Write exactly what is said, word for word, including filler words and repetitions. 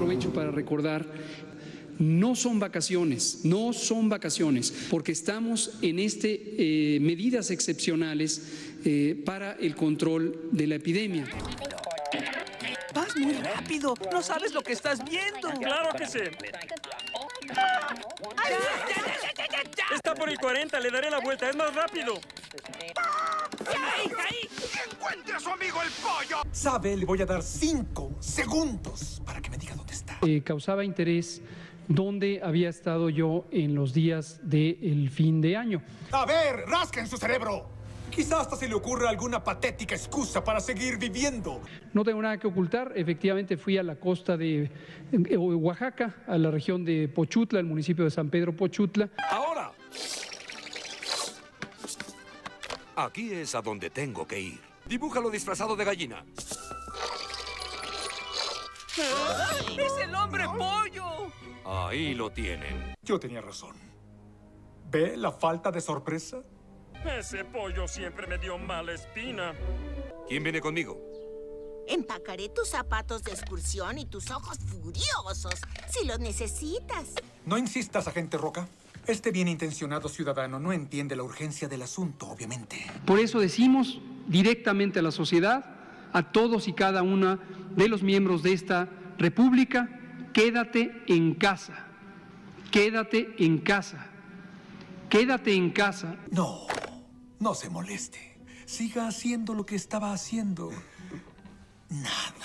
aprovecho para recordar, no son vacaciones, no son vacaciones, porque estamos en este eh, medidas excepcionales eh, para el control de la epidemia. Vas muy rápido, no sabes lo que estás viendo. ¡Claro que sí! Está por el cuarenta, le daré la vuelta, es más rápido. ¡Ahí, ahí! ¡Encuentre a su amigo el pollo! Sabe, le voy a dar cinco segundos para que me diga dónde está. Eh, causaba interés dónde había estado yo en los días del fin de año. A ver, rasca en su cerebro. Quizás hasta se le ocurra alguna patética excusa para seguir viviendo. No tengo nada que ocultar, efectivamente fui a la costa de eh, Oaxaca, a la región de Pochutla, el municipio de San Pedro Pochutla. ¡Ahora! Aquí es a donde tengo que ir. Dibújalo disfrazado de gallina. ¡Es el hombre pollo! Ahí lo tienen. Yo tenía razón. ¿Ve la falta de sorpresa? Ese pollo siempre me dio mala espina. ¿Quién viene conmigo? Empacaré tus zapatos de excursión y tus ojos furiosos, si los necesitas. No insistas, agente Roca. Este bien intencionado ciudadano no entiende la urgencia del asunto, obviamente. Por eso decimos directamente a la sociedad, a todos y cada uno de los miembros de esta república, quédate en casa, quédate en casa, quédate en casa. No, no se moleste. Siga haciendo lo que estaba haciendo. Nada.